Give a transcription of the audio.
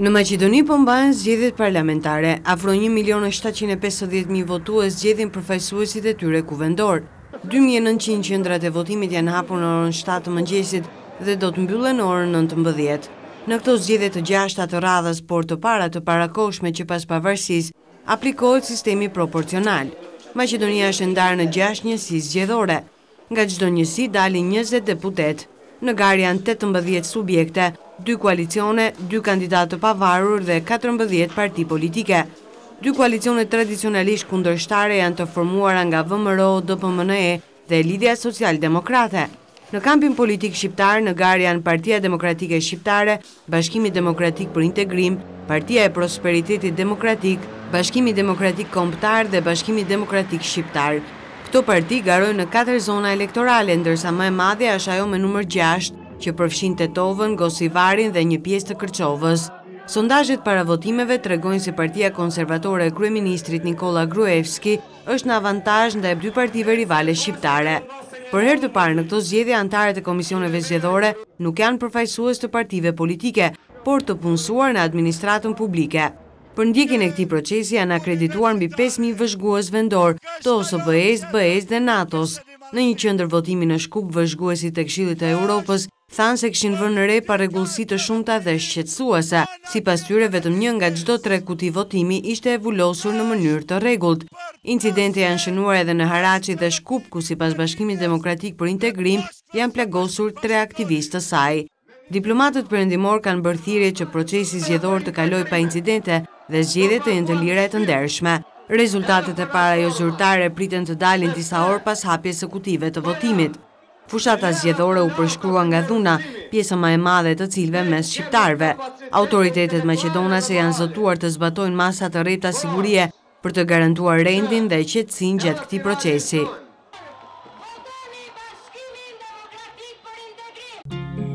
Në Maqedoni po mbahen zgjedhjet parlamentare. Afro 1.750.000 votues zgjedhin përfaqësuesit e tyre kuvendor. 2.900 qendrat e votimit janë hapur në orën 7 të mëngjesit dhe do të mbyllen në orën 19. Në këto zgjedhje të gjashta të radhës, por të para të parakohshme që pas pavarësisë, aplikohet sistemi proporcional. Maqedonia është ndarë në 6 njësi zgjedhore. Nga çdo njësi dalin 20 deputet. Në garë janë 18 subjekte, 2 koalicione, 2 kandidatë të pavarur dhe 14 parti politike. 2 koalicione tradicionalisht kundërshtare janë të formuara nga VMRO, DPMNE dhe Lidhja Social-Demokrate. Në kampin politik shqiptar, në garë janë Partia Demokratike Shqiptare, Bashkimi Demokratik për Integrim, Partia e Prosperitetit Demokratik, Bashkimi Demokratik Kombëtar dhe Bashkimi Demokratik Shqiptar. Këto parti garojnë në 4 zona elektorale, ndërsa më e madhja është ajo me numër 6, që përfshin Tetovën, Gosivarin dhe një pjesë të Kërçovës. Sondazhet para votimeve tregojnë se Partia Konservatore e kryeministrit Nikola Gruevski është në avantazh ndaj 2 partive rivale shqiptare. Për herë të parë në këto zgjedhje, antarët e komisioneve zgjedhore nuk janë përfaqësues të partive politike, por të punësuar në administratën publike. Për ndjekjen e këtij procesi janë akredituar mbi 5.000 vëzhgues vendor të OSBE-s, BE-s dhe NATO-s. Në një qendër votimi në Shkup, vëzhguesit e Këshillit të Europës thanë se kishin vënë në re parregullsi të shumta dhe shqetësuese. Sipas tyre, vetëm 1 nga çdo 3 kuti votimi ishte e vulosur në mënyrë të rregullt. Incidente janë shënuar edhe në Haraçi dhe Shkup, ku sipas Bashkimit Demokratik për Integrim janë plagosur 3 aktivistë të saj. Diplomatët perëndimor kanë bërë thirrje që procesi zgjedhor të kalojë pa incidente dhe zgjedhjet të jenë të lira e të ndershme. Rezultatet e para jo zyrtare priten të dalin disa orë pas hapjes së kutive të votimit. Fushata zgjedhore u përshkrua nga dhuna, pjesa më e madhe të cilëve mes shqiptarëve. Autoritetet maqedonase janë zotuar të zbatojnë masa të rrepta sigurie për të garantuar rendin dhe qetësinë gjatë këtij procesi.